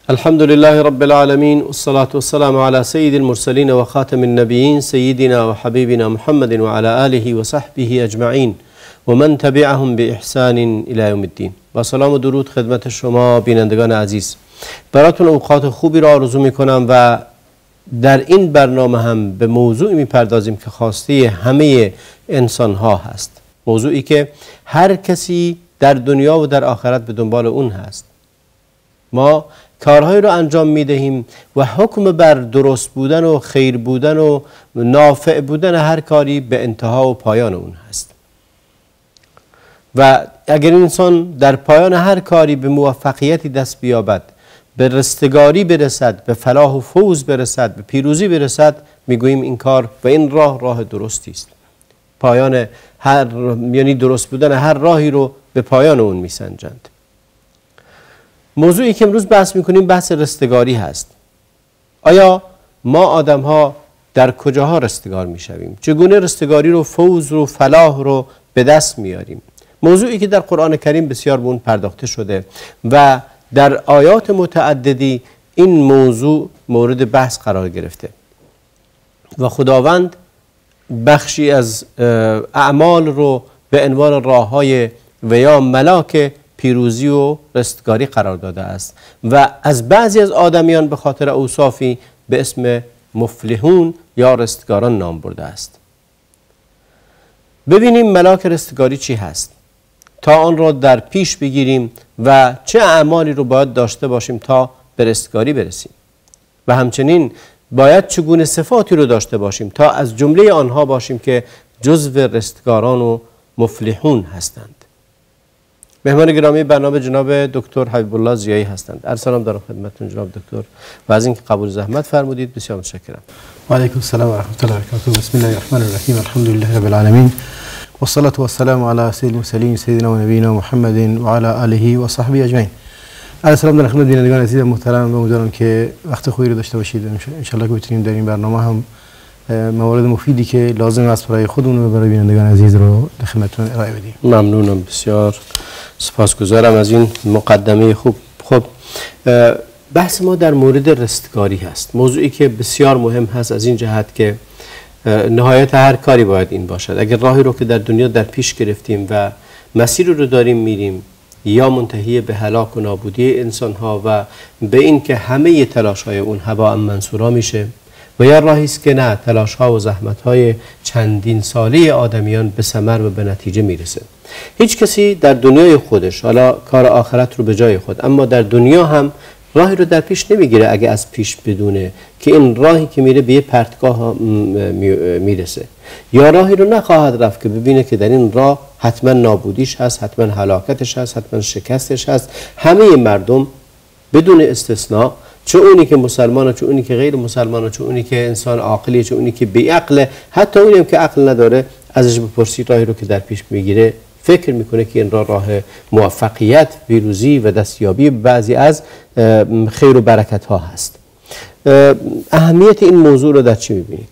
الحمد لله رب العالمين والصلاة والسلام على سيد المرسلين وخاتم النبيين سيدنا وحبيبنا محمد وعلى آله وصحبه أجمعين ومن تبعهم بإحسان إلى يوم الدين. با سلام و درود خدمت شما بینندگان عزیز. براتون اوقات خوبی را آرزو میکنم و در این برنامه هم به موضوعی میپردازیم که خواسته همه انسان ها هست. موضوعی که هر کسی در دنیا و در آخرت به دنبال اون هست. ما کارهایی رو انجام میدهیم و حکم بر درست بودن و خیر بودن و نافع بودن هر کاری به انتها و پایان اون هست. و اگر انسان در پایان هر کاری به موفقیتی دست بیابد، به رستگاری برسد، به فلاح و فوز برسد، به پیروزی برسد، میگوییم این کار و این راه درستی است. پایان هر یعنی درست بودن هر راهی رو به پایان اون میسنجند. موضوعی که امروز بحث میکنیم بحث رستگاری هست. آیا ما آدم ها در کجاها رستگار میشویم؟ چگونه رستگاری رو، فوز رو، فلاح رو به دست میاریم؟ موضوعی که در قرآن کریم بسیار به اون پرداخته شده و در آیات متعددی این موضوع مورد بحث قرار گرفته و خداوند بخشی از اعمال رو به عنوان راههای و یا ملاک پیروزی و رستگاری قرار داده است و از بعضی از آدمیان به خاطر اوصافی به اسم مفلحون یا رستگاران نام برده است. ببینیم ملاک رستگاری چی هست تا آن را در پیش بگیریم و چه اعمالی رو باید داشته باشیم تا به رستگاری برسیم و همچنین باید چگونه صفاتی رو داشته باشیم تا از جمله آنها باشیم که جزو رستگاران و مفلحون هستند. مهمان گرامی برنامه جناب دکتر حبیب الله ضیایی هستند. ارسلام دارم خدمتتون جناب دکتر و از اینکه قبول زحمت فرمودید بسیار متشکرم. و علیکم السلام و رحمت الله و برکاته. بسم الله الرحمن الرحیم. الحمد لله رب العالمین والصلاة والسلام على سید المرسلین سیدنا و نبینا محمد و علی آله و صحبه اجمعین. السلام در خدمت بینندگان عزیز محترم و امیدوارم که وقت خوبی رو داشته باشید. ان شاء الله که بتونیم در این برنامه هم موارد مفیدی که لازم است برای خودمون و برای بینندگان عزیز رو در خدمتتون ارائه بدیم. ممنونم، بسیار سپاسگزارم از این مقدمه خوب. خب بحث ما در مورد رستگاری هست، موضوعی که بسیار مهم هست از این جهت که نهایت هر کاری باید این باشد. اگر راهی رو که در دنیا در پیش گرفتیم و مسیر رو داریم میریم یا منتهی به هلاک و نابودی انسان ها و به این که همه تلاش های اون هباء منثورا میشه و یا راهی است که نه، تلاش ها و زحمت های چندین ساله آدمیان به ثمر و به نتیجه میرسه. هیچ کسی در دنیای خودش، حالا کار آخرت رو به جای خود، اما در دنیا هم راهی رو در پیش نمیگیره اگه از پیش بدونه که این راهی که میره به یه پرتگاه میرسه، یا راهی رو نخواهد رفت که ببینه که در این راه حتما نابودیش هست، حتما هلاکتش هست، حتما شکستش هست. همه مردم بدون استثناء، چه اونی که مسلمانه، چه اونی که غیر مسلمانه، چه اونی که انسان عاقلیه، چه اونی که بی‌عقله، حتی اونی هم که عقل نداره، ازش بپرسید راهی رو که در پیش میگیره فکر میکنه که این راه موفقیت، پیروزی و دستیابی بعضی از خیر و برکت ها هست. اهمیت این موضوع رو در چی میبینید؟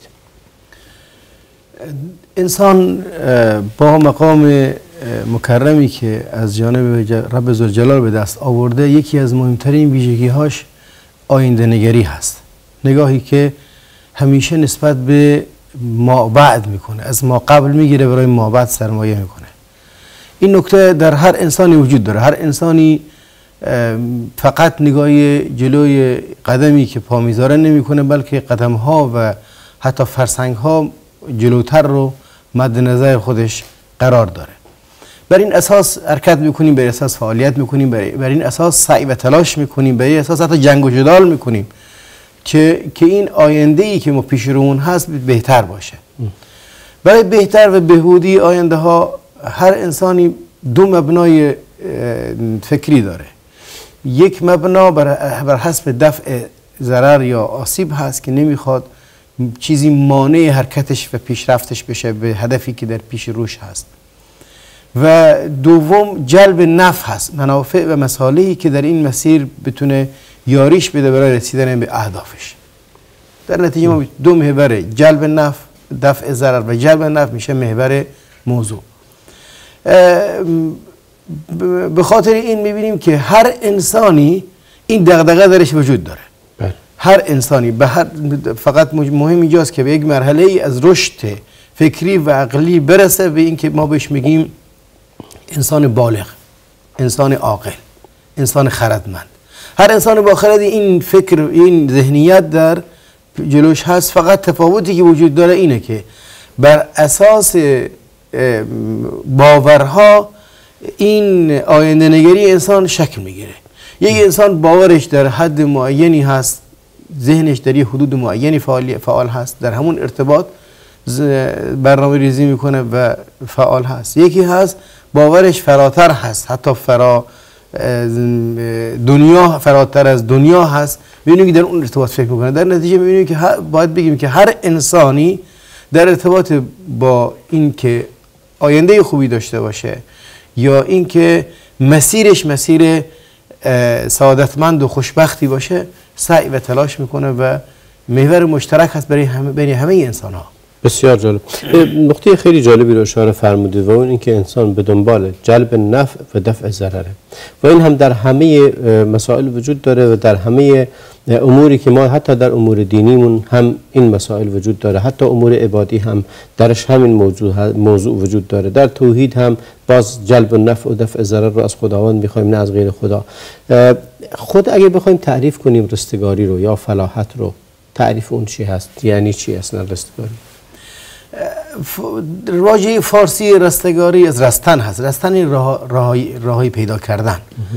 انسان با مقام مکرمی که از جانب رب ذوالجلال به دست آورده، یکی از مهمترین ویژگی هاش آینده نگری هست. نگاهی که همیشه نسبت به ما بعد میکنه، از ما قبل میگیره برای ما بعد سرمایه میکنه. این نکته در هر انسانی وجود داره. هر انسانی فقط نگاه جلوی قدمی که پا میذاره نمیکنه، بلکه قدم ها و حتی فرسنگ ها جلوتر رو مد نظر خودش قرار داره. بر این اساس حرکت میکنیم، بر این اساس فعالیت میکنیم، بر این اساس سعی و تلاش میکنیم، بر این اساس حتی جنگ و جدال میکنیم که این آینده ای که ما پیش رومون هست بهتر باشه. برای بهتر و بهبودی آینده ها هر انسانی دو مبنای فکری داره. یک مبنا بر حسب دفع ضرر یا آسیب هست که نمیخواد چیزی مانع حرکتش و پیشرفتش بشه به هدفی که در پیش روش هست. و دوم جلب نفع هست، منافع و مصالحی که در این مسیر بتونه یاریش بده برای رسیدن به اهدافش. در نتیجه ما دو محور، جلب نفع، دفع ضرر و جلب نفع میشه محور موضوع. به خاطر این میبینیم که هر انسانی این دغدغه درش وجود داره. بله. هر انسانی فقط مهم اینجاست که به یک مرحله ای از رشد فکری و عقلی برسه به اینکه ما بهش میگیم انسان بالغ، انسان عاقل، انسان خردمند. هر انسان با خردی این فکر، این ذهنیت در جلوش هست. فقط تفاوتی که وجود داره اینه که بر اساس باورها این آینده نگری انسان شکل میگیره. یک انسان باورش در حد معینی هست، ذهنش در یک حدود معینی فعال هست، در همون ارتباط برنامه ریزی میکنه و فعال هست. یکی هست باورش فراتر هست، حتی فراتر از دنیا هست، میبینیم که در اون ارتباط فکر میکنه. در نتیجه میبینیم که باید بگیم که هر انسانی در ارتباط با این که آینده خوبی داشته باشه یا این که مسیرش مسیر سعادتمند و خوشبختی باشه، سعی و تلاش میکنه و محور مشترک هست بین همه انسان ها. بسیار جالب. نقطه خیلی جالبی رو اشاره فرمودید و اون اینکه انسان به دنبال جلب نفع و دفع ضرره و این هم در همه مسائل وجود داره و در همه اموری که ما حتی در امور دینیمون هم این مسائل وجود داره، حتی امور عبادی هم درش همین موضوع وجود داره. در توحید هم باز جلب نفع و دفع ضرر رو از خداوند میخوایم، نه از غیر خدا. خود اگه بخوایم تعریف کنیم رستگاری رو یا فلاحت رو، تعریف اون چی هست؟ یعنی چی اصلا رستگاری؟ واژه فارسی رستگاری از رستن هست. رستن این راهی پیدا کردن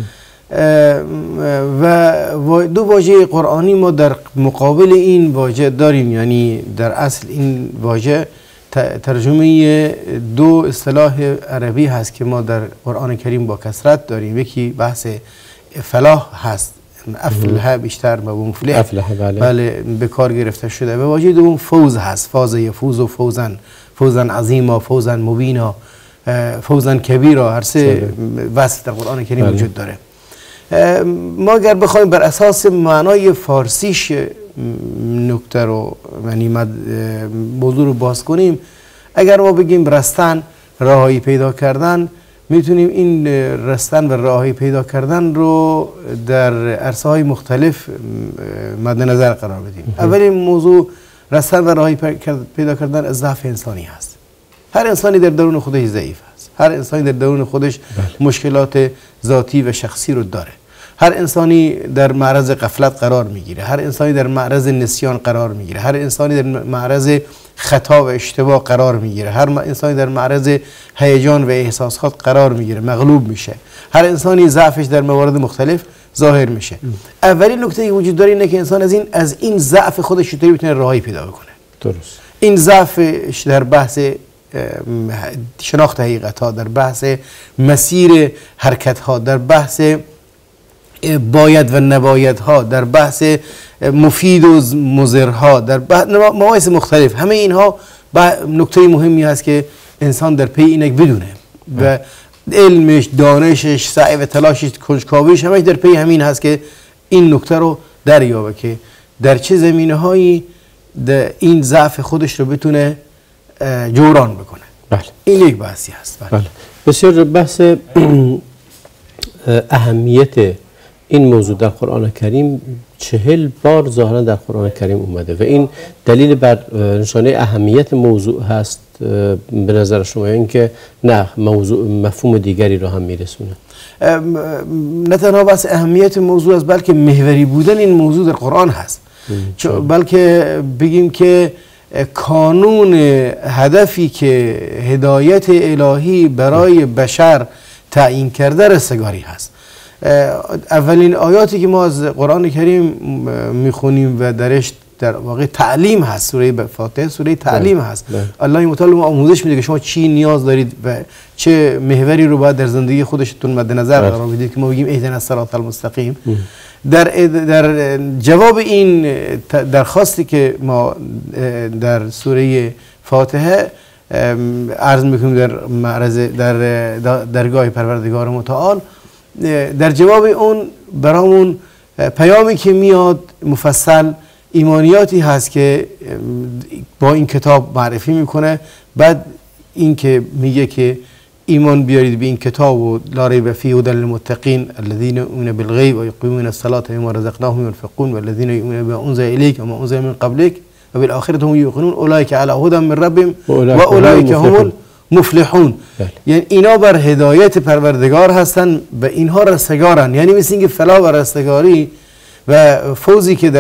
و دو واژه قرآنی ما در مقابل این واژه داریم. یعنی در اصل این واژه ترجمه دو اصطلاح عربی هست که ما در قرآن کریم با کثرت داریم. یکی بحث فلاح هست، افلح بیشتر و مفلح، بله به کار گرفته شده. و واژه دوم فوز هست، فاز یفوز و فوزا عظیما، فوزا مبینا، فوزا کبیرا. هر سه وصف در قرآن کریم وجود داره. ما اگر بخوایم بر اساس معنای فارسیش نکته رو، یعنی موضوع رو باز کنیم، اگر ما بگیم رستن، راهی پیدا کردن، میتونیم این رستن و راهی پیدا کردن رو در عرصه های مختلف مد نظر قرار بدیم. اولین موضوع رستن و راهی پیدا کردن از ضعف انسانی هست. هر انسانی در درون خودش ضعیف است. هر انسانی در درون خودش مشکلات ذاتی و شخصی رو داره. هر انسانی در معرض غفلت قرار میگیره. هر انسانی در معرض نسیان قرار میگیره. هر انسانی در معرض خطا و اشتباه قرار میگیره. هر انسانی در معرض هیجان و احساسات قرار میگیره، مغلوب میشه. هر انسانی ضعفش در موارد مختلف ظاهر میشه. اولین نکته که وجود داره اینه که انسان از این ضعف خودش چطوری میتونه راهی پیدا بکنه. درست. این ضعفش در بحث شناخت حقیقت ها، در بحث مسیر حرکت ها، در بحث باید و نباید ها، در بحث مفید و مضرها، در مباحث مختلف. همه اینها نکته مهمی هست که انسان در پی اینک بدونه و علمش، دانشش، سعی و تلاشش، کنجکاویش همش در پی همین هست که این نکته رو دریابه که در چه زمینه هایی این ضعف خودش رو بتونه جوران بکنه. بله. این یک بحثی هست. بله. بسیار بحث اهمیت این موضوع در قرآن کریم 40 بار ظاهرا در قرآن کریم اومده و این دلیل بر نشانه اهمیت موضوع هست به نظر شما، اینکه نه موضوع مفهوم دیگری رو هم میرسونه؟ نه تنها بس اهمیت موضوع است، بلکه محوری بودن این موضوع در قرآن هست. بلکه بگیم که کانون هدفی که هدایت الهی برای بشر تعیین کرده رستگاری هست. اولین آیاتی که ما از قرآن کریم میخونیم و درش در واقع تعلیم هست، سوره فاتحه سوره تعلیم هست. الله متعال ما آموزش میده که شما چی نیاز دارید و چه محوری رو باید در زندگی خودشتون مد نظر قرار بدید که ما بگیم اهدنا الصراط المستقیم. در جواب این درخواستی که ما در سوره فاتحه عرض میکنیم در معرض در درگاه پروردگار متعال، در جواب اون برامون پیامی که میاد مفصل ایمانیاتی هست که با این کتاب معرفی میکنه. بعد این که میگه که ایمان بیارید به این کتاب و لا ریب فیه هدی للمتقین الذین یؤمنون بالغیب و یقیمون الصلاة و مما رزقناهم ينفقون والذین یؤمنون بما انزل الیک و ما انزل من قبلک و بالآخرة هم یوقنون اولئک علی هدی من ربهم و اولئک هم المفلحون. یعنی اینا بر هدایت پروردگار هستن، به اینها رستگارن. یعنی مثل اینکه فلاح و رستگاری و فوزی که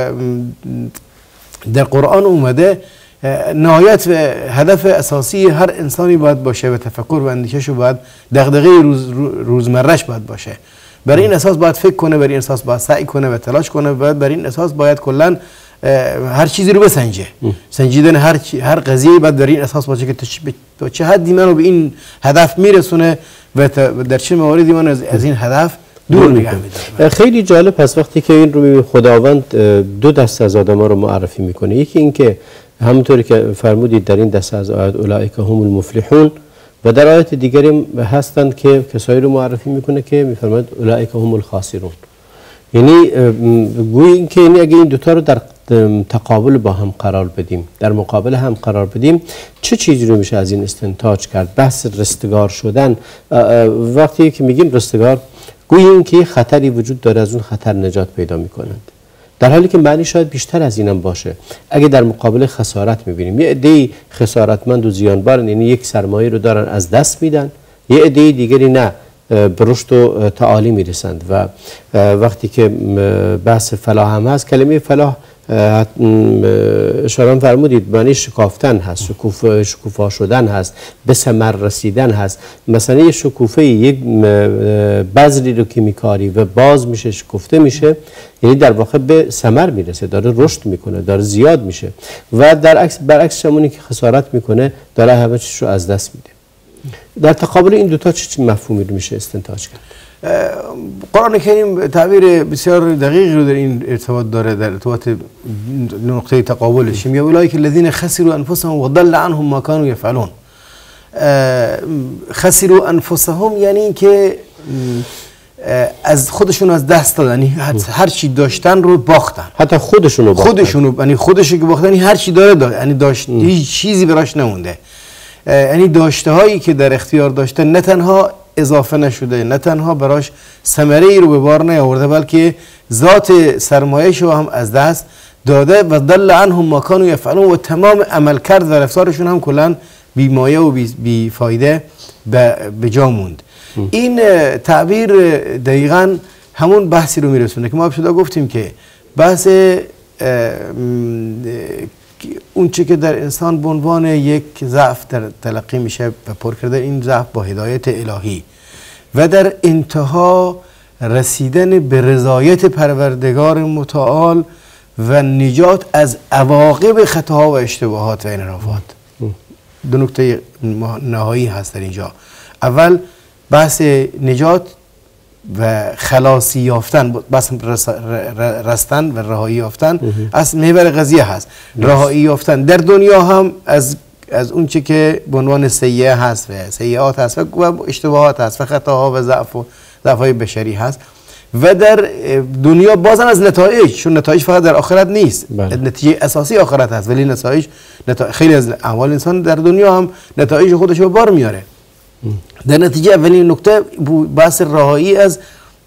در قرآن اومده نهایت و هدف اساسی هر انسانی باید باشه و تفکر و اندیشش باید دغدغه روزمرهش باید باشه. بر این اساس باید فکر کنه، بر این اساس باید سعی کنه و تلاش کنه، بر این اساس باید کلا هر چیزی رو بسنجه. سنجیدن هر قضیه باید در این اساس باشه که تا چه حدی منو به این هدف میرسونه و در چه مواردی من از این هدف دور نگه می‌داره. خیلی جالب هست وقتی که این رو خداوند دو دسته از آدم‌ها رو معرفی میکنه. یکی این که همونطوری که فرمودید در این دسته از آیات اولئک هم المفلحون، و در آیات دیگری هستند که کسایی رو معرفی میکنه که میفرماید اولئک هم الخاسرون. یعنی گویا اینکه اگه این دوتا رو در تقابل با هم قرار بدیم، در مقابل هم قرار بدیم، چه چیزی رو میشه از این استنتاج کرد؟ بحث رستگار شدن. وقتی که میگیم رستگار، گویا اینکه خطری وجود داره، از اون خطر نجات پیدا میکنند، در حالی که معنی شاید بیشتر از اینم باشه. اگه در مقابل خسارت میبینیم، یه عده خسارتمند و زیانبارن، یعنی یک سرمایه رو دارن از دست میدن، یه عده دیگری نه، به رشد و تعالی میرسند. و وقتی که بحث فلاح هم هست، کلمه فلاح اشاره فرمودید معنی شکافتن هست، شکوفا شدن هست، به ثمر رسیدن هست. مثلا یه شکوفه، یک بذری رو که میکاری و باز میشه، شکفته میشه، یعنی در واقع به ثمر میرسه، داره رشد میکنه، داره زیاد میشه. و برعکس همونی که خسارت میکنه، داره همه چیز رو از دست میده. در تقابل این دوتا چه مفهومی رو میشه استنتاج کرد؟ قرآن کریم تعبیر بسیار دقیقی رو در این ارتباط داره، در ارتباط نقطه تقابلش. میگه اولئک الذین خسروا انفسهم و ضل عنهم ما كانوا یفعلون. خسروا انفسهم یعنی اینکه از خودشون از دست دادن، یعنی هر چی داشتن رو باختن، حتی خودشون یعنی خودشون که باختن، هر چی داره یعنی داشت، هیچ چیزی براش نمونده. یعنی داشته هایی که در اختیار داشته نه تنها اضافه نشده، نه تنها براش ثمره ای رو به بار نیاورده، بلکه ذات سرمایه‌اش رو هم از دست داده. و ضل عنهم ما كانوا یفعلون، و تمام عمل کرد و رفتارشون هم کلا بی مایه و بی فایده به جا موند. این تعبیر دقیقاً همون بحثی رو میرسونه که ما ابتدا گفتیم که بحث اون چه که در انسان به عنوان یک ضعف در تلقی میشه و پر کرده این ضعف با هدایت الهی و در انتها رسیدن به رضایت پروردگار متعال و نجات از عواقب خطاها و اشتباهات و انحرافات. دو نکته نهایی هست در اینجا. اول بحث نجات و خلاصی یافتن، بس رستن و رهایی یافتن از محور قضیه هست. رهایی یافتن در دنیا هم از اون چه که به عنوان سیئه هست و سیئات هست و اشتباهات هست و خطاها و ضعف‌های بشری هست، و در دنیا بازم از نتایج، چون نتایج فقط در آخرت نیست. نتیجه اساسی آخرت هست، ولی خیلی از اعمال انسان در دنیا هم نتایج خودش رو بار میاره. در نتیجه اولین نکته بحث رهایی از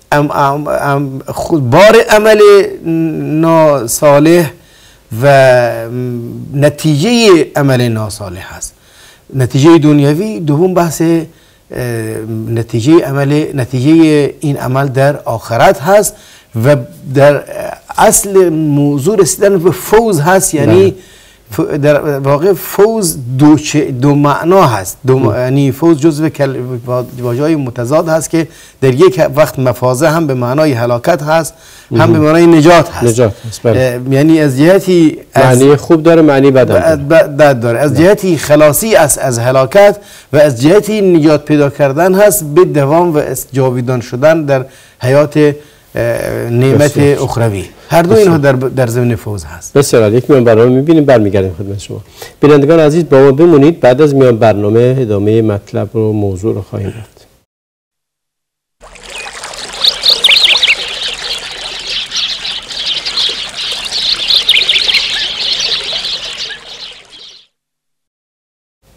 بار عمل ناصالح و نتیجه عمل ناصالح هست. نتیجه دنیوی. دوم بحث نتیجه این عمل در آخرت هست و در اصل موضوع رسیدن به فوز هست. یعنی در واقع فوز دو معنا هست. یعنی فوز جزو واژه‌های متضاد هست که در یک وقت مفازه هم به معنای هلاکت هست، هم به معنای نجات هست. یعنی از جهتی معنی خوب داره، معنی بد داره. از جهتی خلاصی از هلاکت و از جهتی نجات پیدا کردن هست به دوام و جاویدان شدن در حیات نعمت اخروی. هر دو اینها در ضمن فوز هست. بسیار. یک میان برنامه میبینیم، برمیگردیم خدمت شما. بینندگان عزیز با ما بمونید، بعد از میان برنامه ادامه مطلب و موضوع رو خواهیم رفت.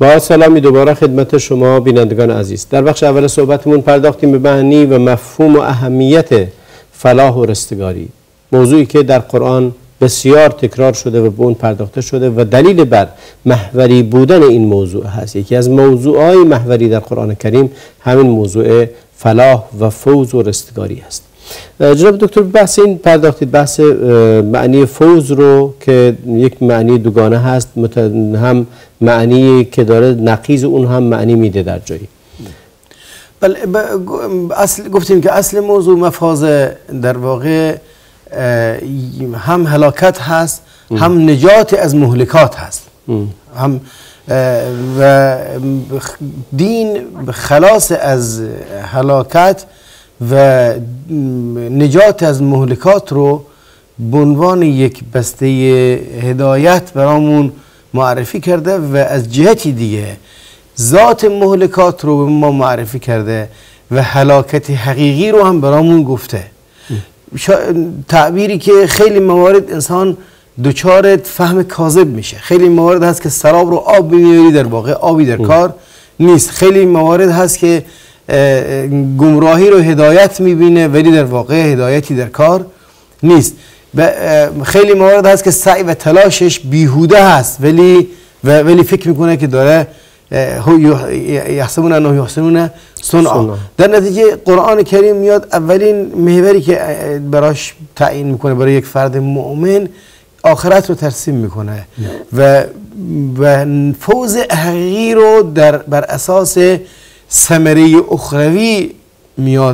با سلامی دوباره خدمت شما بینندگان عزیز. در بخش اول صحبتمون پرداختیم به معنی و مفهوم و اهمیت فلاح و رستگاری، موضوعی که در قرآن بسیار تکرار شده و به اون پرداخته شده و دلیل بر محوری بودن این موضوع هست. یکی از موضوعهای محوری در قرآن کریم همین موضوع فلاح و فوز و رستگاری است. جناب دکتر بحث این پرداختید، بحث معنی فوز رو که یک معنی دوگانه هست، هم معنی که داره نقیض اون هم معنی میده در جایی. بله، اصل گفتیم که اصل موضوع مفاز در واقع هم هلاکت هست، هم نجات از مهلکات هست، هم و دین خلاص از هلاکت و نجات از مهلکات رو به عنوان یک بسته هدایت برامون معرفی کرده و از جهتی دیگه ذات مهلکات رو به ما معرفی کرده و هلاکت حقیقی رو هم برامون گفته. تعبیری که خیلی موارد انسان دچار فهم کاذب میشه. خیلی موارد هست که سراب رو آب می‌بینی، در واقع آبی در کار نیست. خیلی موارد هست که گمراهی رو هدایت میبینه ولی در واقع هدایتی در کار نیست. خیلی موارد هست که سعی و تلاشش بیهوده هست ولی فکر میکنه که داره یحسبون انه یحسنون صنعا. در نتیجه قرآن کریم میاد اولین محوری که براش تعیین میکنه برای یک فرد مؤمن آخرت رو ترسیم میکنه و فوز حقیقی رو بر اساس ثمره اخروی میاد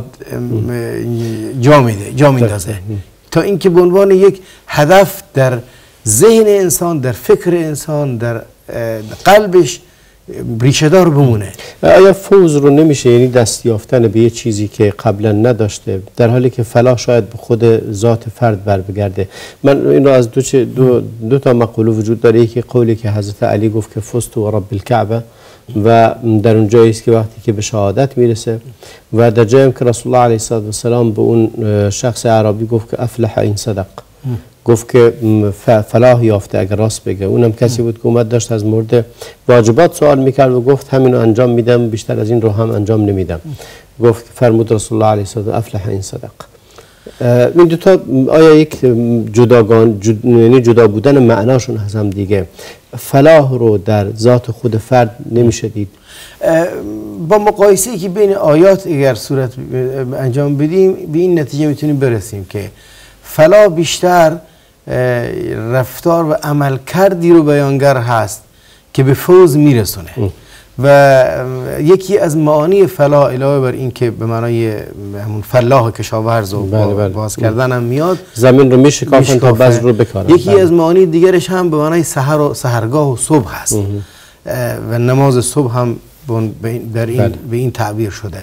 جا میندازه تا اینکه به عنوان یک هدف در ذهن انسان، در فکر انسان، در قلبش ریشه دار بمونه. آیا فوز رو نمیشه یعنی دست یافتن به یه چیزی که قبلا نداشته، در حالی که فلاح شاید به خود ذات فرد بر بگرده؟ من این رو از دو تا مقوله وجود داره. یکی قولی که حضرت علی گفت که فزت و رب الکعبه و در اون جایی است که وقتی که به شهادت میرسه، و در جایی که رسول الله علیه السلام به اون شخص عربی گفت که افلح این صدق، گفت که فلاح یافته اگر راست بگه. اونم کسی بود که اومد داشت از مورد واجبات سوال میکرد و گفت همین رو انجام میدم، بیشتر از این رو هم انجام نمیدم. گفت فرمود رسول الله علیه السلام افلح این صدق. این دوتا آیا یک جدا بودن معناشون هست هم دیگه؟ فلاح رو در ذات خود فرد نمیشه دید؟ با مقایسه‌ای که بین آیات اگر صورت انجام بدیم به این نتیجه میتونیم برسیم که فلاح بیشتر رفتار و عمل کردی رو بیانگر هست که به فوز میرسونه و یکی از معانی فلاح علاوه بر این که به معنای همون فلاح کشاورز و باز کردن هم میاد، زمین رو میشکافن تا بذر رو بکارن. یکی از معانی دیگرش هم به معنای سحر و سحرگاه و صبح هست و نماز صبح هم به این تعبیر شده.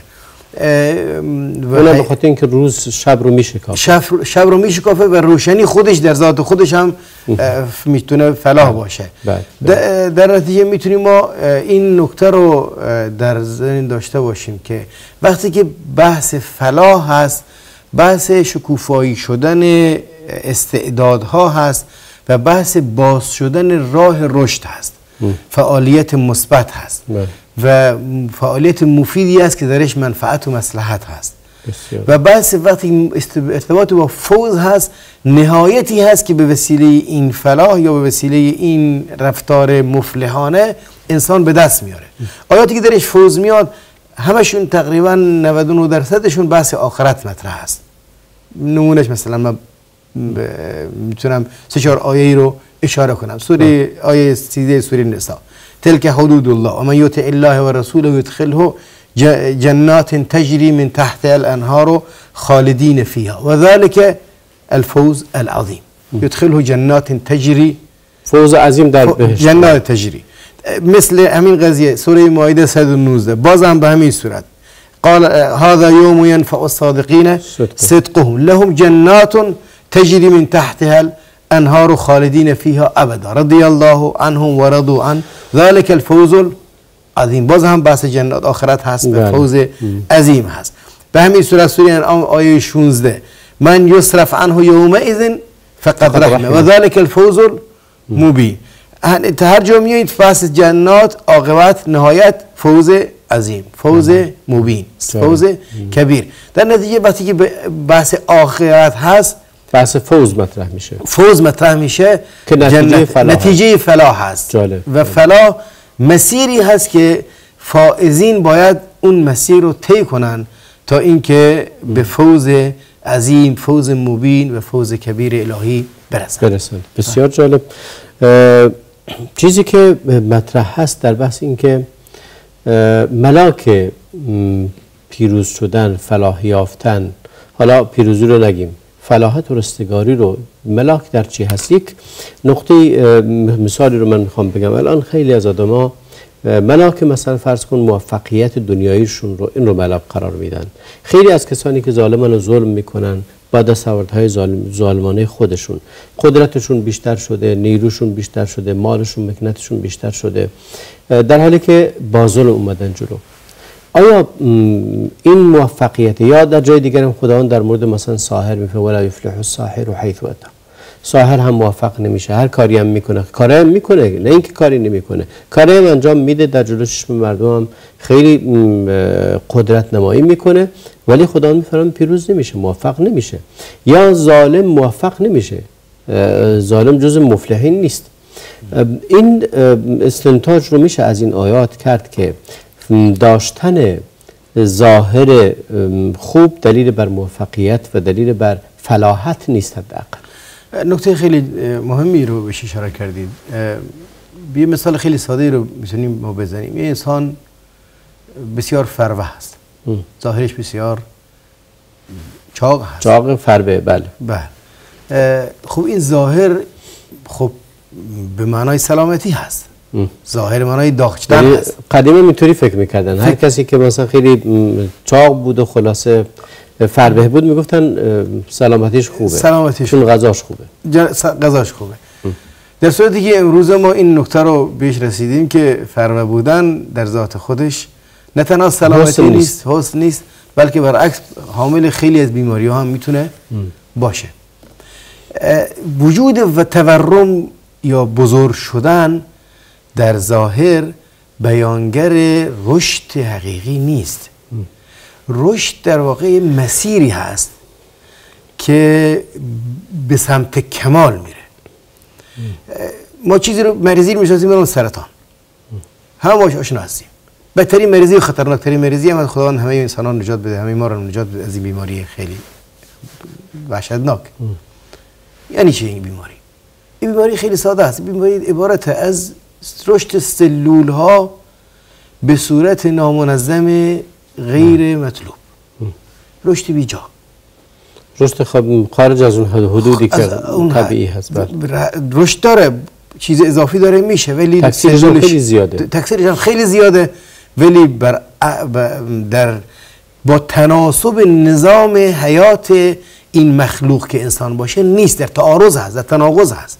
ولی به خاطر اینکه روز شب رو میشکافه، شب رو میشکافه و روشنی خودش در ذات خودش هم میتونه فلاح باشه. در نتیجه میتونیم ما این نکته رو در ذهن داشته باشیم که وقتی که بحث فلاح هست، بحث شکوفایی شدن استعدادها هست و بحث باز شدن راه رشد هست، فعالیت مثبت هست و فعالیت مفیدی است که درش منفعت و مصلحت هست. و بحث وقتی ارتباط با فوز هست، نهایتی هست که به وسیله این فلاح یا به وسیله این رفتار مفلحانه انسان به دست میاره. آیاتی که درش فوز میاد همشون تقریبا 99% بحث آخرت مطرح هست. نمونهش مثلا من میتونم 3-4 آیه رو اشاره کنم. سوره آیه 13 سوره نساء: تلك حدود الله ومن يطع الله ورسوله يدخله جنات تجري من تحتها الانهار خالدين فيها وذلك الفوز العظيم. يدخله جنات تجري، فوز عظیم در بهشت، جنات تجري. مثل همین قضیه سوره مائده 119 باز هم به همین صورت: قال هذا يوم ينفع الصادقين صدقهم لهم جنات تجري من تحتها الانهار خالدين فيها ابدا رضي الله عنهم ورضوا عنه ذلك الفوز العظیم. باز هم بحث جنات آخرت هست و فوز عظیم هست. به همین صورت سوره انعام آیه 16: من یصرف عنه یومئذ فقد رحمه و ذلك الفوز المبین. هر جا میایید بحث جنات، عاقبت، نهایت، فوز عظیم، فوز مبین، فوز کبیر. در نتیجه وقتی که بحث آخرت هست، بحث فوز مطرح میشه، فوز مطرح میشه که نتیجه فلاح هست. جالب. و فلاح مسیری هست که فائزین باید اون مسیر رو طی کنن تا اینکه به فوز عظیم، فوز مبین و فوز کبیر الهی برسن. بسیار جالب. چیزی که مطرح هست در بحث این که ملاک پیروز شدن، فلاح یافتن، حالا پیروزی رو نگیم، فلاحت و رستگاری رو ملاک در چی هست؟ یک نقطه مثالی رو من میخوام بگم. الان خیلی از آدما ملاک مثلا فرض کن موفقیت دنیاییشون رو این رو ملاک قرار میدن. خیلی از کسانی که ظالمان و ظلم میکنن با دستاوردهای ظالمانه خودشون، قدرتشون بیشتر شده، نیروشون بیشتر شده، مالشون، مکنتشون بیشتر شده، در حالی که با ظلم اومدن جلو. آیا این موفقیت، یا در جای دیگر هم خداوند در مورد مثلا ساحر میگه ولا یفلح الساحر حیث اتى، ساحر هم موفق نمیشه، هر کاری هم میکنه، کاری هم میکنه، نه اینکه کاری نمیکنه، کاری هم انجام میده، در جلوی چشم مردم هم خیلی قدرت نمایی میکنه، ولی خداوند میفرماید پیروز نمیشه، موفق نمیشه. یا ظالم موفق نمیشه، ظالم جز مفلحین نیست. این استنتاج رو میشه از این آیات کرد که داشتن ظاهر خوب دلیل بر موفقیت و دلیل بر فلاحت نیست. حداقل نکته خیلی مهمی رو بهش اشاره کردید. یه مثال خیلی ساده رو میتونیم ما بزنیم. یه انسان بسیار فروه هست، ظاهرش بسیار چاق هست، چاق فروه. بله. خب این ظاهر خب به معنای سلامتی هست، ظاهر معنای داغچدن هست. قدیما اینطوری فکر میکردن، هر کسی که مثلا خیلی چاق بود و خلاصه فربه بود میگفتن سلامتیش خوبه، چون غذاش خوبه. غذاش خوبه. در صورتی که امروز ما این نکته رو بهش رسیدیم که فربه بودن در ذات خودش نه تنها سلامتی نیست، حسن نیست، بلکه برعکس حامل خیلی از بیماری ها هم میتونه باشه. وجود و تورم یا بزرگ شدن در ظاهر بیانگر رشد حقیقی نیست. رشد در واقع مسیری هست که به سمت کمال میره. ما چیزی رو مریضی رو میشناسیم، مثلا سرطان، همه باش آشنا هستیم. بدترین مریضی و خطرناکترین مریضی هم خداوند همه انسانان نجات بده، همه ما رو نجات بده از این بیماری خیلی وحشتناک. یعنی چه این بیماری؟ این بیماری خیلی ساده است. این بیماری عبارت از رشد سلول ها به صورت نامنظم غیر مطلوب، رشد بیجا، رشد خارج از اون حدودی که طبیعی هست. رشد داره، چیز اضافی داره میشه، ولی تکثیرش خیلی زیاده، تکثیرش خیلی زیاده، ولی با تناسب نظام حیات این مخلوق که انسان باشه نیست، در تعارض هست، در تناقض هست.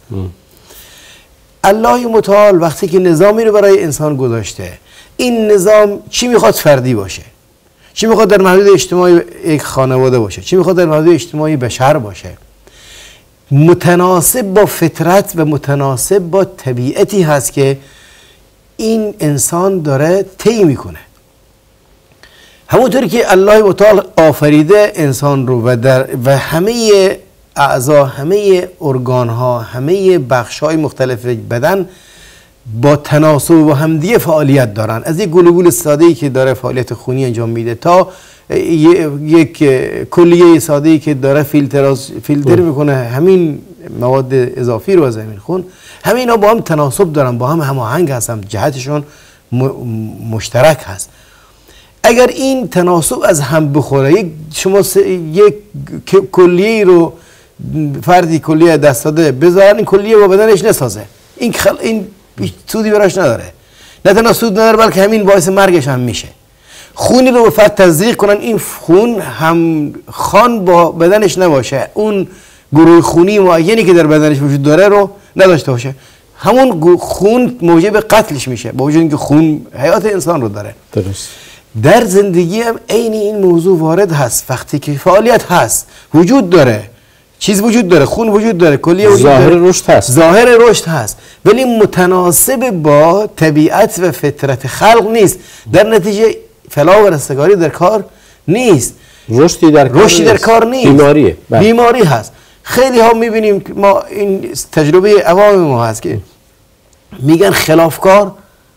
الله متعال وقتی که نظامی رو برای انسان گذاشته، این نظام چی میخواد؟ فردی باشه، چی میخواد در محدود اجتماعی یک خانواده باشه، چی میخواد در محدود اجتماعی بشر باشه، متناسب با فطرت و متناسب با طبیعتی هست که این انسان داره طی میکنه. همونطوری که الله متعال آفریده انسان رو و همه اعضا، همه ارگان ها، همه بخش های مختلف بدن با تناسب با همدیگه فعالیت دارن. از یک گلوبول ساده‌ای که داره فعالیت خونی انجام میده تا یک کلیه ساده‌ای که داره فیلتر میکنه همین مواد اضافی رو از همین خون، همه اینا با هم تناسب دارن، با هم هماهنگ هستن، جهتشون مشترک هست. اگر این تناسب از هم بخوره، شما یک کلیه رو فردی کلیه دست داده بذارن، این کلیه با بدنش نسازه، این سودی براش نداره. نه تنها سود نداره بلکه همین باعث مرگش هم میشه. خونی رو به فرد تزریق کنن، این خون هم خان با بدنش نباشه، اون گروه خونی معینی که در بدنش وجود داره رو نداشته باشه، همون خون موجب قتلش میشه، با وجود اینکه خون حیات انسان رو داره. درست. در زندگی هم عین این موضوع وارد هست. وقتی که فعالیت هست، وجود داره، چیز وجود داره، خون وجود داره، کلیه وجود ظاهر داره، رشد هست، ظاهر رشد هست، ولی متناسب با طبیعت و فطرت خلق نیست. در نتیجه فلاح و رستگاری در کار نیست، رشدی در کار نیست، بیماریه، بیماری هست. خیلی ها میبینیم که ما این تجربه عوام ما هست که میگن خلافکار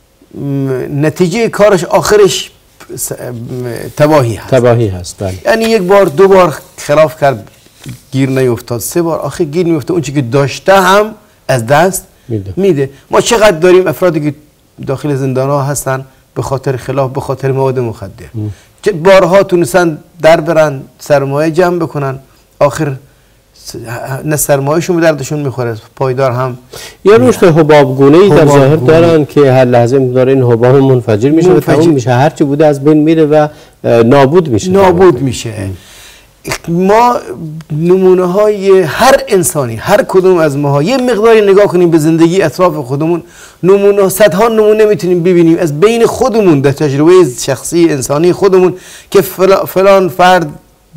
نتیجه کارش آخرش تباهی هست. بله. یعنی یک بار دو بار خلاف کرد گیر نیفتاد، سه بار آخر گیر میفته، اون چی که داشته هم از دست میده. ما چقدر داریم افرادی که داخل زندان ها هستن به خاطر خلاف، به خاطر مواد مخدر، که بارها تونستن در برن سرمایه جمع بکنن، آخر نه سرمایه‌شون به دردشون میخوره، پایدار هم یه رشد حبابگونه‌ای در ظاهر دارن که هر لحظه مقدار این حباب منفجر میشه و تمام میشه، هر چی بوده از بین میره و نابود میشه. ما نمونه های هر انسانی، هر کدوم از ما یه مقداری نگاه کنیم به زندگی اطراف خودمون، نمونه صدها نمونه میتونیم ببینیم از بین خودمون در تجربه شخصی انسانی خودمون که فلان فرد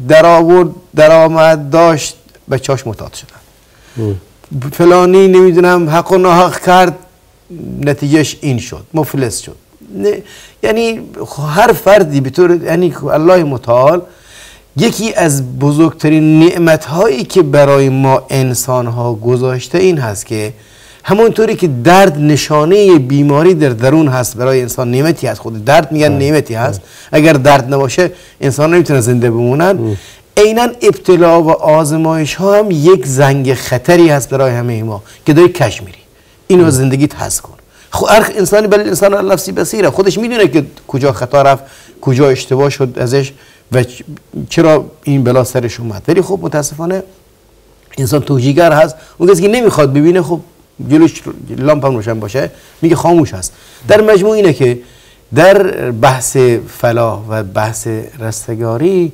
درآمد داشت بچه‌اش معتاد شدن، فلانی نمیدونم حق و ناحق کرد نتیجهش این شد، مفلس شد. یعنی هر فردی به طور، یعنی الله متعال یکی از بزرگترین نعمت‌هایی که برای ما انسان‌ها گذاشته این هست که همونطوری که درد نشانه بیماری در درون هست، برای انسان نعمتی هست، خود درد میگن نعمتی هست، اگر درد نباشه انسان نمیتونه زنده بمونن. عیناً ابتلا و آزمایش ها هم یک زنگ خطری هست برای همه ما که داری کش میری، اینو زندگیت حس کن. خب هر انسانی بل انسان نفسی بصیره، خودش میدونه که کجا خطا رفت، کجا اشتباه شد ازش و چرا این بلا سرش اومد. ولی خب متاسفانه انسان توجیه‌گر هست، اون کسی که نمیخواد ببینه خب جلوش لامپ هم روشن باشه میگه خاموش هست. در مجموع اینه که در بحث فلاح و بحث رستگاری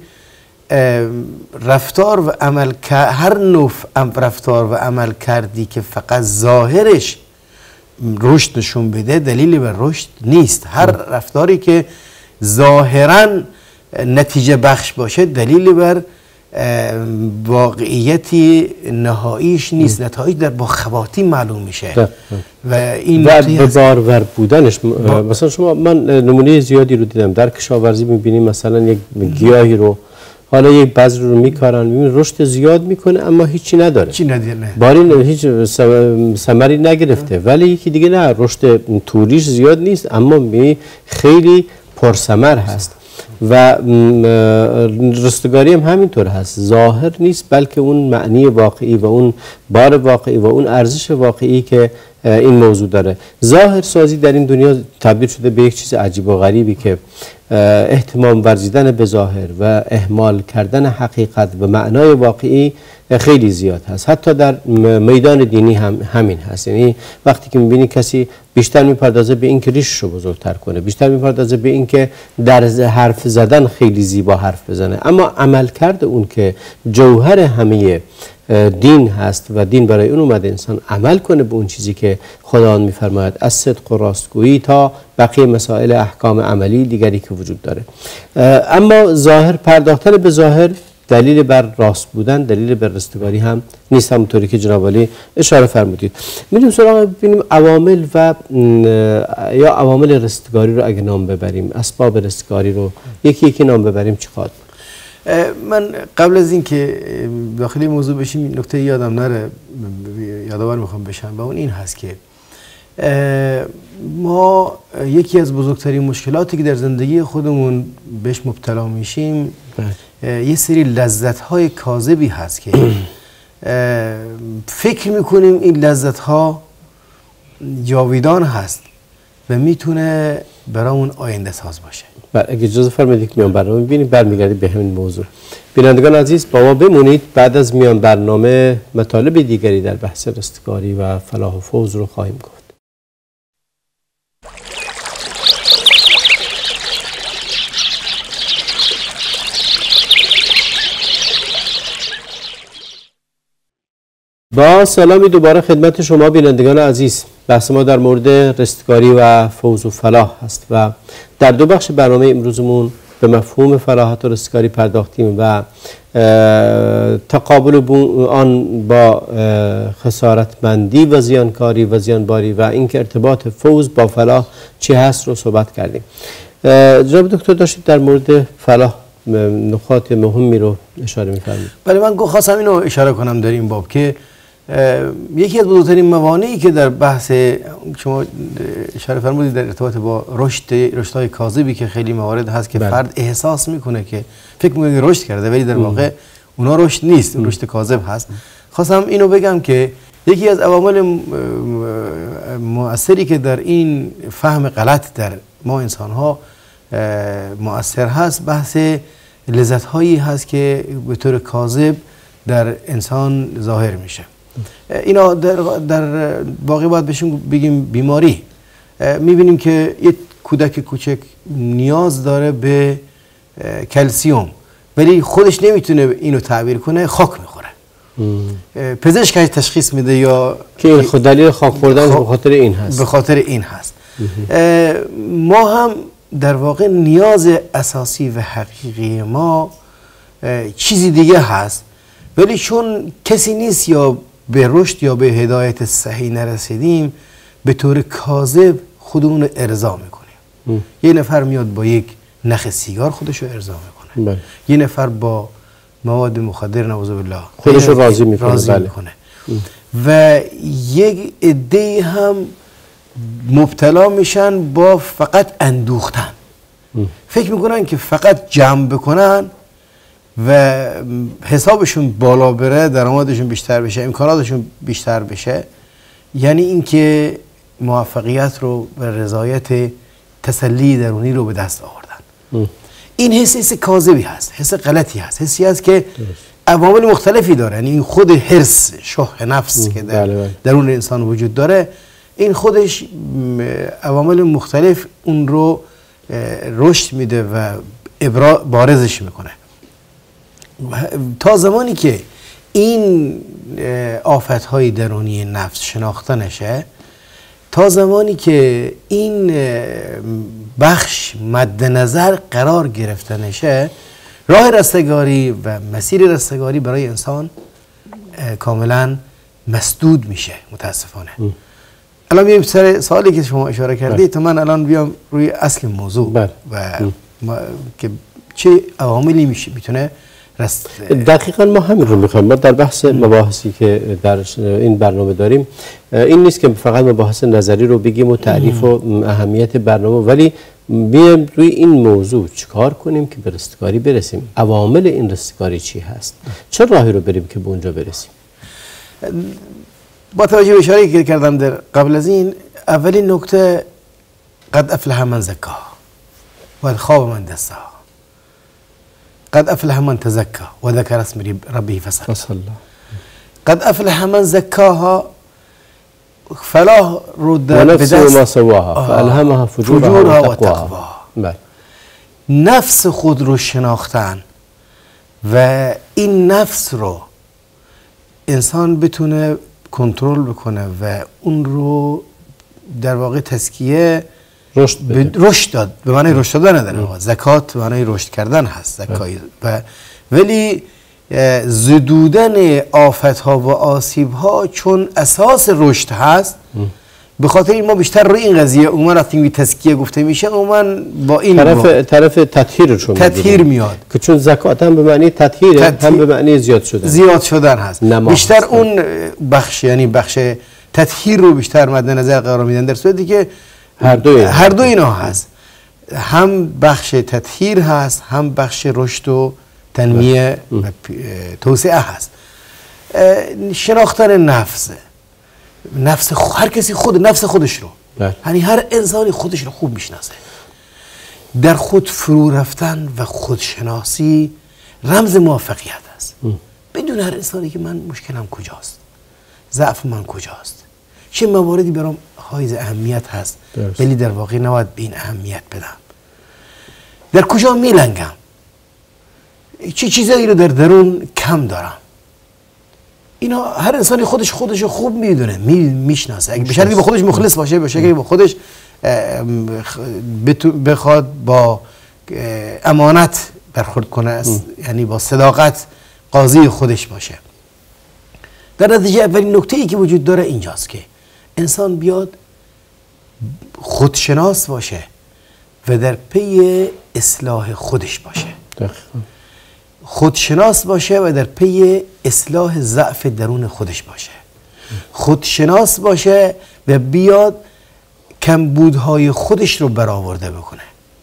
رفتار و عمل، هر نوع رفتار و عمل کردی که فقط ظاهرش رشد نشون بده دلیلی بر رشد نیست. هر رفتاری که ظاهراً نتیجه بخش باشه دلیلی بر واقعیتی نهاییش نیست. نتایج در با خواتیم معلوم میشه و این به بارور بودنش. مثلا شما، من نمونه زیادی رو دیدم در کشاورزی، میبینیم مثلا یک گیاهی رو، حالا یک بذر رو میکارن، میبینید رشد زیاد میکنه اما هیچی نداره، باری هیچ ثمری نگرفته. ولی یکی دیگه نه، رشد طولیش زیاد نیست اما خیلی پرثمر هست. و رستگاری هم همینطور هست، ظاهر نیست بلکه اون معنی واقعی و اون بار واقعی و اون ارزش واقعی که این موضوع داره. ظاهر سازی در این دنیا تبدیل شده به یک چیز عجیب و غریبی که احتمام ورزیدن به ظاهر و اهمال کردن حقیقت و معنای واقعی خیلی زیاد هست. حتی در میدان دینی هم همین هست. یعنی وقتی که میبینی کسی بیشتر میپردازه به این که ریشش رو بزرگتر کنه، بیشتر میپردازه به این که در حرف زدن خیلی زیبا حرف بزنه، اما عمل کرده اون که جوهر همه دین هست و دین برای اون اومده انسان عمل کنه به اون چیزی که خداوند میفرماید، از صدق و راستگویی تا بقیه مسائل احکام عملی دیگری که وجود داره. اما ظاهر، پرداختن به ظاهر دلیل بر راست بودن، دلیل بر رستگاری هم نیست، همونطوری که جناب عالی اشاره فرمودید. میریم سراغ ببینیم عوامل و یا عوامل رستگاری رو اگه نام ببریم، اسباب رستگاری رو یکی یکی نام ببریم چی خواهد؟ من قبل از این که داخلی موضوع بشیم نکته یادم نره، یادآور میخوام بشم و اون این هست که ما یکی از بزرگترین مشکلاتی که در زندگی خودمون بهش مبتلا میشیم یه سری لذت‌های کاذبی هست که فکر میکنیم این لذت‌ها جاویدان هست و میتونه برامون آینده ساز باشه. اگه اجازه فرمایید که میان برنامه ببینیم برمیگردیم به همین موضوع. بینندگان عزیز با ما بمونید، بعد از میان برنامه مطالب دیگری در بحث رستگاری و فلاح و فوز رو خواهیم گفت. با سلامی دوباره خدمت شما بینندگان عزیز. بحث ما در مورد رستگاری و فوز و فلاح هست و در دو بخش برنامه امروزمون به مفهوم فلاحت و رستگاری پرداختیم و تقابل آن با خسارتمندی و زیانکاری و زیانباری و اینکه ارتباط فوز با فلاح چی هست رو صحبت کردیم. جناب دکتر داشتید در مورد فلاح نکات مهمی رو اشاره می‌فرمایید. بله، من خواستم اینو اشاره کنم در این باب که یکی از بزرگترین موانعی که در بحث شما اشاره فرمودید در ارتباط با رشدهای کاذبی که خیلی موارد هست که فرد احساس میکنه که فکر میکنه رشد کرده ولی در واقع اونا رشد نیست، رشد کاذب هست. خواستم اینو بگم که یکی از عوامل مؤثری که در این فهم غلط در ما انسان ها مؤثر هست بحث لذت هایی هست که به طور کاذب در انسان ظاهر میشه. اینا در واقع باید بهشون بگیم بیماری. میبینیم که یک کودک کوچک نیاز داره به کلسیوم ولی خودش نمیتونه اینو تعبیر کنه، خاک میخوره. پزشک تشخیص میده یا که این خود دلیل خاک خوردن به خاطر این هست. به خاطر این هست. ما هم در واقع نیاز اساسی و حقیقی ما چیزی دیگه هست ولی چون کسی نیست یا به رشد یا به هدایت صحیح نرسیدیم به طور کاذب خودمون رو ارضا میکنیم. یه نفر میاد با یک نخ سیگار خودش رو ارضا میکنه. یه نفر با مواد مخدر نعوذ بالله خودش رو راضی میکنه. و یک عده هم مبتلا میشن با فقط اندوختن. فکر میکنن که فقط جمع بکنن و حسابشون بالا بره، درآمدشون بیشتر بشه، امکاناتشون بیشتر بشه، یعنی اینکه موفقیت رو و رضایت تسلی درونی رو به دست آوردن. این حس کاذبی هست، حس غلطی هست، حسی هست که عوامل مختلفی داره. یعنی این خود حرص شح نفس که در درون انسان وجود داره، این خودش عوامل مختلف اون رو رشد میده و بارزش میکنه. تا زمانی که این آفت‌های درونی نفس شناخته نشه، تا زمانی که این بخش مد نظر قرار گرفته نشه، راه رستگاری و مسیر رستگاری برای انسان کاملا مسدود میشه متاسفانه. الان بیایم سر سوالی که شما اشاره کردید تا من الان بیام روی اصل موضوع و که چه عواملی میتونه دقیقا ما همین رو میخوایم. ما در بحث مباحثی که در این برنامه داریم این نیست که فقط مباحث نظری رو بگیم و تعریف و اهمیت برنامه، ولی بیایم روی این موضوع چیکار کنیم که به رستگاری برسیم. عوامل این رستگاری چی هست؟ چه راهی رو بریم که به اونجا برسیم؟ با توجه به اشاره‌ای که کردم در قبل از این، اولین نکته قد افلح من زکاها و خاب من دساها. قد افلح من تزكى وذكر اسم ربه فصلى. قد افلح من زكاها، فلاح رو در ونفس ما سواها فالهمها فجورها و تقواها. نفس خود رو شناختن و این نفس رو انسان بتونه کنترل بکنه و اون رو در واقع تزکیه رشد داد، به معنی رشد دادن در واقع. زکات به معنی رشد کردن هست زکای، ولی زدودن آفت‌ها و آسیب‌ها چون اساس رشد هست، به خاطر این ما بیشتر روی این قضیه عموما وقتی تزکیه گفته میشه عموما با این طرف تطهیر میاد که چون زکات هم به معنی تطهیره هم به معنی زیاد شدن هست. بیشتر اون بخش، یعنی بخش تطهیر رو بیشتر مد نظر قرار میدن، در صورتی که هر دو اینا هست. هم بخش تطهیر هست، هم بخش رشد و تنمیه و توسعه هست. شناختن نفس هر کسی نفس خودش رو، یعنی هر انسانی خودش رو خوب میشناسه. در خود فرو رفتن و خودشناسی رمز موفقیت است. بدون هر انسانی که من مشکلم کجاست، ضعف من کجاست، چه مواردی برام حائز اهمیت هست ولی در واقع نباید به این اهمیت بدم، در کجا میلنگم، چه چیزایی رو در درون کم دارم. اینا هر انسانی خودش رو خوب میدونه، میشناسه. اگه به شرطی به خودش مخلص باشه، به شکلی به خودش بخواد با امانت برخورد کنه، یعنی با صداقت قاضی خودش باشه. در نتیجه اولین نکته ای که وجود داره اینجاست که انسان بیاد خودشناس باشه و در پی اصلاح خودش باشه. خودشناس باشه و در پی اصلاح ضعف درون خودش باشه. خودشناس باشه و بیاد کمبودهای خودش رو برآورده بکنه.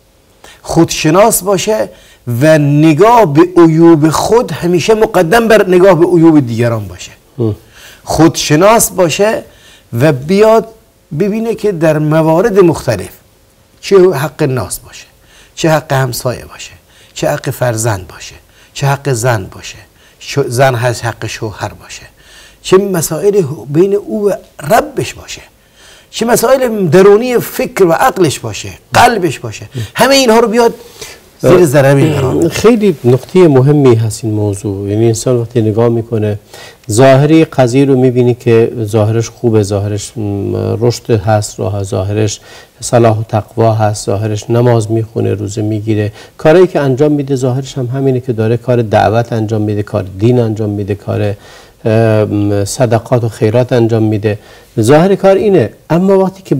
خودشناس باشه و نگاه به عیوب خود همیشه مقدم بر نگاه به عیوب دیگران باشه. خودشناس باشه و بیاد ببینه که در موارد مختلف چه حق ناس باشه، چه حق همسایه باشه، چه حق فرزند باشه، چه حق زن باشه، زن هست حق شوهر باشه، چه مسائل بین او و ربش باشه، چه مسائل درونی فکر و عقلش باشه، قلبش باشه، همه اینها رو بیاد زیر ذره قرار. خیلی نقطه مهمی هست این موضوع. یعنی انسان وقتی نگاه میکنه ظاهری قضیه رو میبینی که ظاهرش خوبه، ظاهرش رشد هست، ظاهرش صلاح و تقوا هست، ظاهرش نماز میخونه، روزه میگیره، کاری که انجام میده ظاهرش هم همینه که داره کار دعوت انجام میده، کار دین انجام میده، کار صدقات و خیرات انجام میده، ظاهر کار اینه. اما وقتی که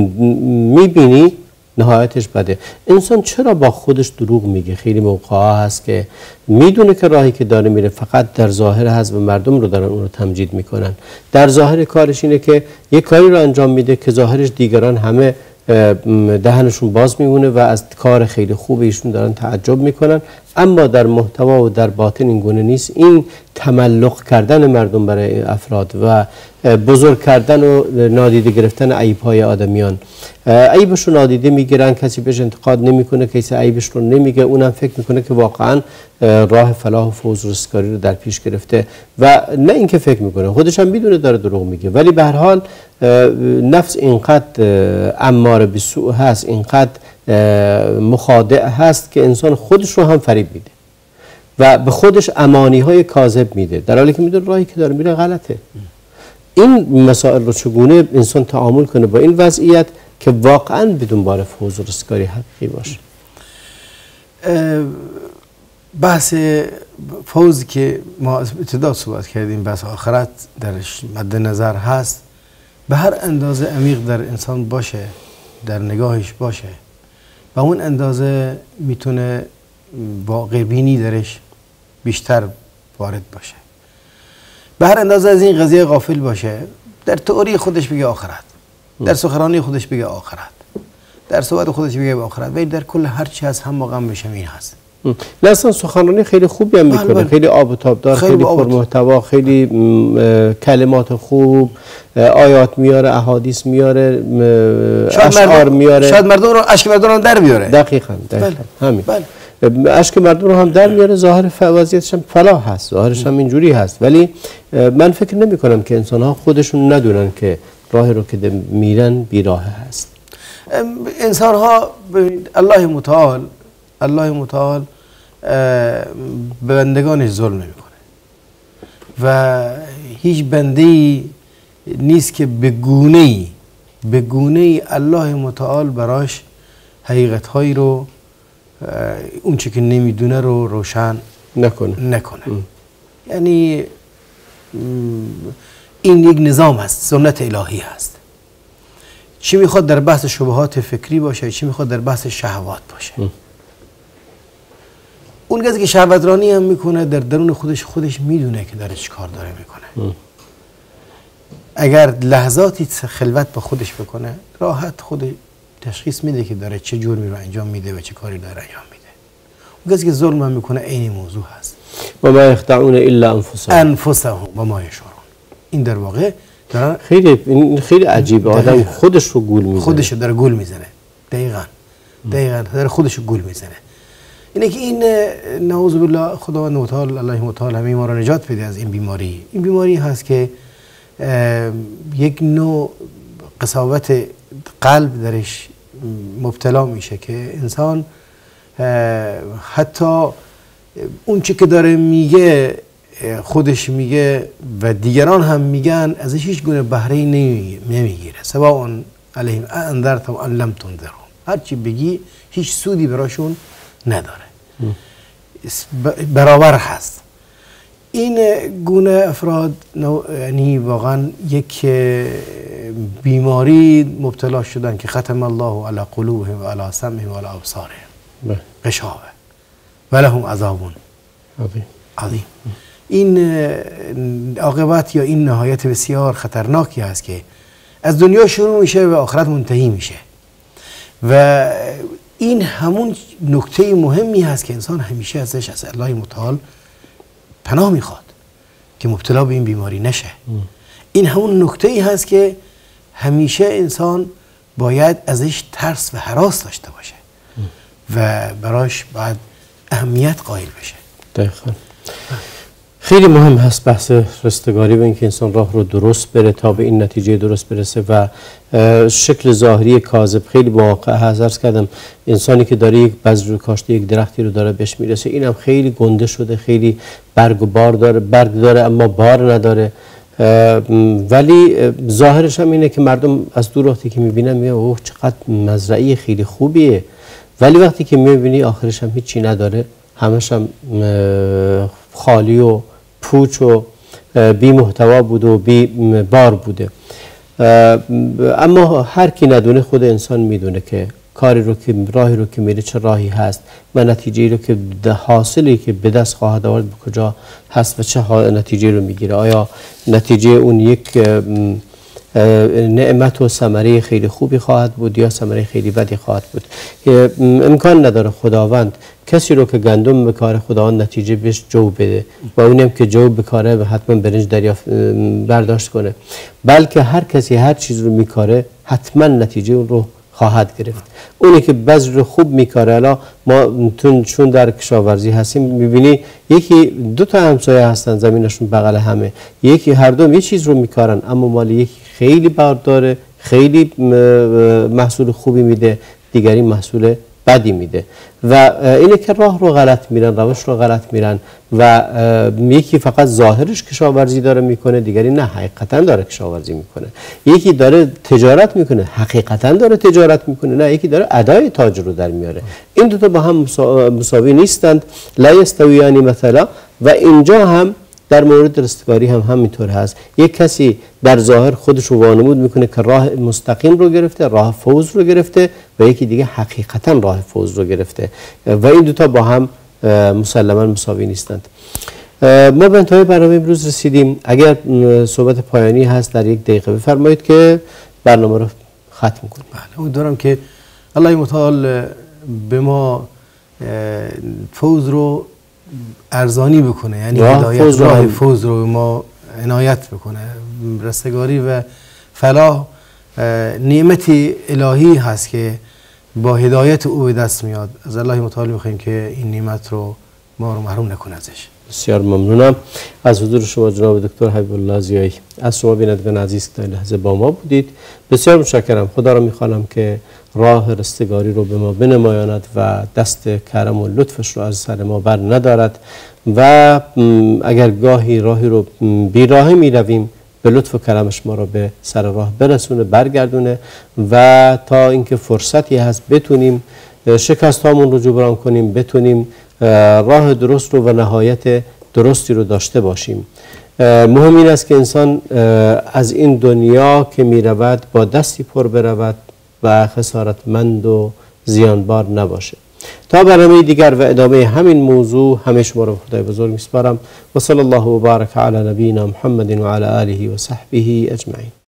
میبینی نهایتش بده. انسان چرا با خودش دروغ میگه؟ خیلی موقعا هست که میدونه که راهی که داره میره فقط در ظاهر هست و مردم رو دارن اون رو تمجید میکنن. در ظاهر کارش اینه که یک کاری رو انجام میده که ظاهرش دیگران همه دهنشون باز میمونه و از کار خیلی خوب ایشون دارن تعجب میکنن، اما در محتوا و در باطن این گونه نیست. این تملق کردن مردم برای افراد و بزرگ کردن و نادیده گرفتن عیب‌های آدمیان. عیبش رو نادیده میگیرن، کسی بهش انتقاد نمیکنه، کسی عیبش رو نمیگه، اونم فکر میکنه که واقعا راه فلاح و فوز و رستگاری رو در پیش گرفته و نه اینکه فکر میکنه، خودش هم میدونه داره دروغ میگه، ولی به هر حال نفس اینقدر اماره بالسوء هست، اینقدر مخادع هست که انسان خودش رو هم فریب میده و به خودش امانی های کاذب میده، در حالی که میدونه راهی که داره میره غلطه. این مسائل رو چگونه انسان تعامل کنه با این وضعیت که واقعا بدون بار فوز و رستگاری حقیقی باشه؟ بحث فوز که ما از ابتدا صحبت کردیم، بحث آخرت درش مد نظر هست، به هر اندازه عمیق در انسان باشه، در نگاهش باشه، و اون اندازه میتونه واقع بینی درش بیشتر وارد باشه. به هر اندازه از این قضیه غافل باشه، در تئوری خودش بگه آخرت، در سخنرانی خودش بگه آخرت، در صحبت خودش بگه آخرت، ولی در کل هر چی هست هم واقعا بشه این هست. نه اصلا سخنرانی خیلی خوبی هم میکنه، خیلی آب و تابدار، خیلی پرمحتوا، خیلی کلمات خوب، آیات میاره، احادیث میاره، اشعار میاره، شاید مردم رو اشک مردم رو در بیاره. دقیقاً همین. اشک مردم رو هم در میاره، ظاهر وضعیتش هم فلاح هست، ظاهرش هم اینجوری هست، ولی من فکر نمی کنم که انسان ها خودشون ندونن که راه رو که میرن بیراه هست. انسان ها الله متعال به بندگانش ظلم نمیکنه و هیچ بنده‌ای نیست که به گونه‌ای الله متعال براش حقیقت‌هایی رو اون چی که نمیدونه رو روشن نکنه. یعنی این یک نظام هست، سنت الهی هست. چی میخواد در بحث شبهات فکری باشه، چی میخواد در بحث شهوات باشه. اون کسی که شهوترانی هم میکنه در درون خودش میدونه که داره چی کار داره میکنه. اگر لحظاتی خلوت با خودش بکنه، راحت خود تشخیص میده که داره چه جرمی رو انجام میده و چه کاری داره انجام میده. اون کسی که ظلم هم میکنه عین موضوع هست. و ما یخدعون الا انفسهم و ما یشعرون. این در واقع خیلی عجیبه، آدم خودش رو گول میزنه، خودش داره گول میزنه. دقیقاً داره خودش رو گول میزنه. اینه که این نعوذ بالله خداوند متعال الله متعال همه ما رو نجات بده از این بیماری. این بیماری هست که یک نوع قساوت قلب درش مبتلا میشه که انسان حتی اون چی که داره میگه، خودش میگه و دیگران هم میگن، ازش هیچ گونه بهره نمیگیره. سواء علیهم انذرتم ام لم تنذرهم، هر چی بگی هیچ سودی براشون نداره، برابر هست. این گونه افراد یعنی واقعا یک بیماری مبتلا شدن که ختم الله علی قلوبهم و علی سمعهم و علی ابصارهم غشاوه و لهم عذاب عظیم. این عاقبت یا این نهایت بسیار خطرناکی است که از دنیا شروع میشه و آخرت منتهی میشه. و این همون نکته مهمی هست که انسان همیشه ازش از الله متعال پناه میخواد که مبتلا به این بیماری نشه. این همون نکته ای هست که همیشه انسان باید ازش ترس و هراس داشته باشه و براش باید اهمیت قائل بشه. دقیقاً. خیلی مهم هست بحث رستگاری و اینکه انسان راه رو درست بره تا به این نتیجه درست برسه و شکل ظاهری کاذب خیلی واقع هست. عرض کردم انسانی که داره یک بذر رو کاشته، یک درختی رو داره بهش میرسه، اینم خیلی گنده شده، خیلی برگ و بار داره، برگ داره اما بار نداره، ولی ظاهرش هم اینه که مردم از دور وقتی که میبینن میگن اوه چقدر مزرعه خیلی خوبیه، ولی وقتی که میبینی آخرش هم هیچی نداره، همش هم خالی و پوچ و بی محتوا بود و بی بار بوده. اما هر کی ندونه خود انسان میدونه که کاری رو که راهی رو که میره چه راهی هست و نتیجه رو که حاصلی که به دست خواهد آورد به کجا هست و چه نتیجه رو میگیره. آیا نتیجه اون یک نعمت و ثمره خیلی خوبی خواهد بود یا ثمره خیلی بدی خواهد بود؟ امکان نداره خداوند کسی رو که گندم بکاره خداوند نتیجه بهش جو بده و اونم که جو بکاره و حتما برنج دریافت برداشت کنه، بلکه هر کسی هر چیز رو میکاره حتما نتیجه اون رو خواهد گرفت. اونی که بذر رو خوب میکاره، الان ما چون در کشاورزی هستیم میبینی یکی دو تا همسایه هستن زمینشون بغل همه، یکی هر دوم یه چیز رو میکارن اما مال یکی خیلی بار داره، خیلی محصول خوبی میده، دیگری محصول بدی میده و اینه که راه رو غلط میرن، روش رو غلط میرن و یکی فقط ظاهرش کشاورزی داره میکنه، دیگری نه حقیقتا داره کشاورزی میکنه. یکی داره تجارت میکنه حقیقتا داره تجارت میکنه، نه یکی داره ادای تاج رو در میاره. این دو تا با هم مساوی نیستند. لا یستویان مثلا. و اینجا هم در مورد رستگاری هم همینطور هست. یک کسی در ظاهر خودش رو وانمود میکنه که راه مستقیم رو گرفته، راه فوز رو گرفته و یکی دیگه حقیقتا راه فوز رو گرفته و این دوتا با هم مسلما مساوی نیستند. ما به انتهای برنامه امروز رسیدیم. اگر صحبت پایانی هست در یک دقیقه بفرمایید که برنامه رو ختم کنیم. بله، امیدوارم که الله متعال به ما فوز رو ارزانی بکنه، یعنی هدایت راه فوز رو به ما عنایت بکنه. رستگاری و فلاح نعمتی الهی هست که با هدایت او به دست میاد. از الله متعال میخوایم که این نعمت رو ما رو محروم نکنه ازش. بسیار ممنونم از حضور شما جناب دکتر حبیب الله ضیایی. از شما بینندگان عزیز که تا این لحظه با ما بودید بسیار متشکرم. خدا را میخوانم که راه رستگاری رو به ما بنمایاند و دست کرم و لطفش رو از سر ما بر ندارد و اگر گاهی راهی رو بیراهه می رویم به لطف و کرمش ما رو به سر راه برسونه، برگردونه و تا اینکه فرصتی هست بتونیم شکست هامون رو جبران کنیم، بتونیم راه درست رو و نهایت درستی رو داشته باشیم. مهم این است که انسان از این دنیا که می رود با دستی پر برود و خسارتمند و زیانبار نباشه. تا برنامه دیگر و ادامه همین موضوع همه شما رو خدای بزرگ میسپارم و صلی الله و بارک علی نبینا محمد و علی آله و صحبه اجمعین.